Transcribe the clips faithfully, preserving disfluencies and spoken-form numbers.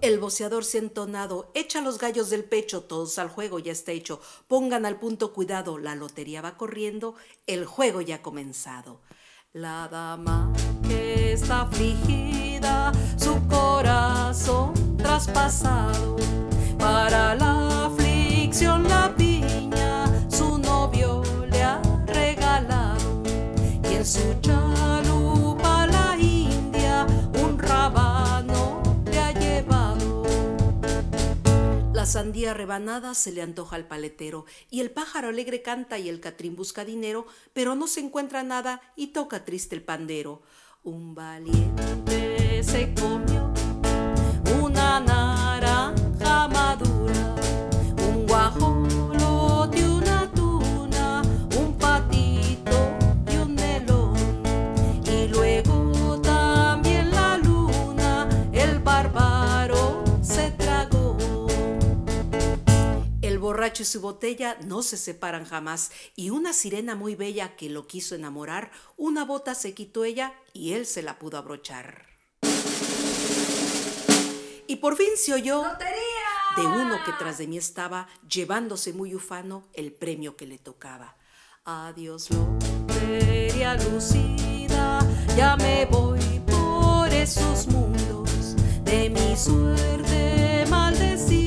El voceador se ha entonado, echa los gallos del pecho, todos al juego ya está hecho. Pongan al punto cuidado, la lotería va corriendo, el juego ya ha comenzado. La dama que está afligida, su corazón traspasado, para la aflicción la piña su novio le ha regalado, y en su chalupa la india un rábano le ha llevado. La sandía rebanada se le antoja al paletero, y el pájaro alegre canta y el catrín busca dinero, pero no se encuentra nada y toca triste el pandero. Un valiente se comió una naranja madura, un guajolote, una tuna, un patito y un melón, y luego también la luna el bárbaro se tragó. El borracho y su botella no se separan jamás, y una sirena muy bella que lo quiso enamorar, una bota se quitó ella y él se la pudo abrochar. Y por fin se oyó ¡Lotería! De uno que tras de mí estaba, llevándose muy ufano el premio que le tocaba. Adiós, lotería lucida, ya me voy por esos mundos, de mi suerte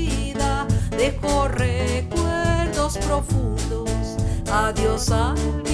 maldecida dejo recuerdos profundos. Adiós al